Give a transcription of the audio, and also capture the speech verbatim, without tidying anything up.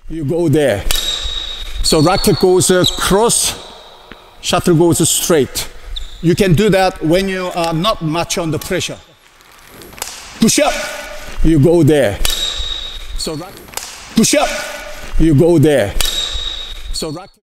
you go there. So racket goes uh, cross, shuttle goes straight. You can do that when you are not much under pressure. Push up, you go there. So racket, push up, you go there. So racket.